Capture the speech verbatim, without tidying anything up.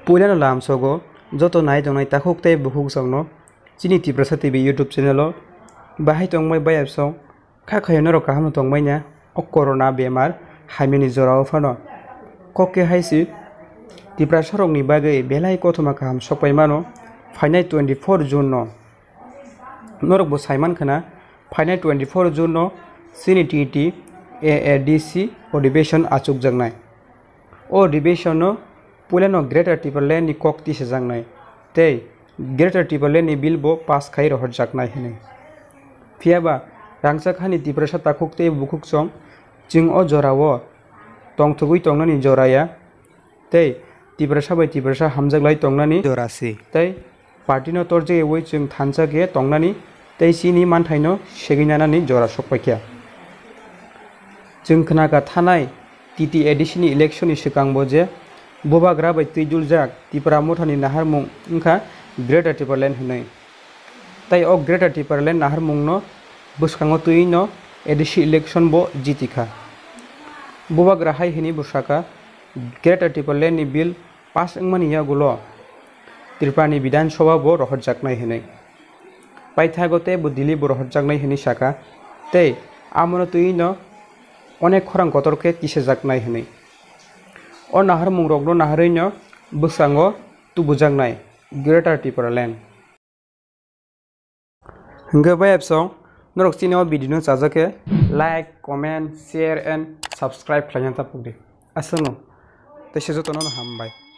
पुइलानो लाम सोगो जतो नाय जंगनाय ताखुक तै बुहुक संगनो चिनि तिप्रसा टिभि यूट्यूब चैनेलो बाहाय तंगमै बाय सं खा खयनो र काहाम तंगमैना अ कोरोना बेमार हाइमेनि जराव फानो कके हाइसि तिप्रासा रंनि बागै बेलाय कोथमा काहाम सपाय मानो फाइनाय चौबीस जून नो नरक बो साइमान खना फाइनाय चौबीस जून नो सिनि टीटी एएडीसी अधिवेशन आचुक जंगनाय ओ अधिवेशन नो पुलेनो ग्रेटर टिप्रालैंड नि कक्ति से जंगनाय तै ग्रेटर टिप्रालैंड नि बिल बो पास खाइ रहर जाकनाय हनै फियाबा रांसा खानि तिप्रासा ताखुक तै बुखुक सं चिं अ जरावो तंथुगुइ तंगनानि जराया तै तिप्रासा बाय तिप्रासा हामजागलाय तंगनानि जरासि तै पार्टीनो तोरजे एवै चिं थानसागे तंगनानि तै सिनि मानथाइनो सेगिनानानि जरा सपायख्या चिं खनागा थानाय टीटी एडिशननि इलेक्शननि सिगांबो जे बोबाग्रा बाय तैजुल जाक तिप्रा मोथानि नाहार मुं ओंखा ग्रेटर टिप्रालैंड हनै तै अ ग्रेटर टिप्रालैंड नाहार मुंनो बुसखांगो तुइनो एडिसी इलेक्शन बो जितिखा बोबाग्रा हाय हिनि बुसाका ग्रेटर टिप्रालैंड नि बिल पास अंगमानिया गुलो त्रिपुरानि विधानसभा बो रहर जाकनाय हनै पाइथागोते बो दिल्ली बो रहर जाकनाय हनै साका तै आमनो तुइनो अनेक खरां गतरके किसे जाकनाय हनै अ नाहार मुंरगनो नाहारैनो बुसांगो तुबुजाकनाय ग्रेटर टिप्रालैंड हंगे बाय एपसं नरक चिनो भिडियो चाजाके like comment share and subscribe खालामना थापुदे असनो तैसे जतनो हामबाय।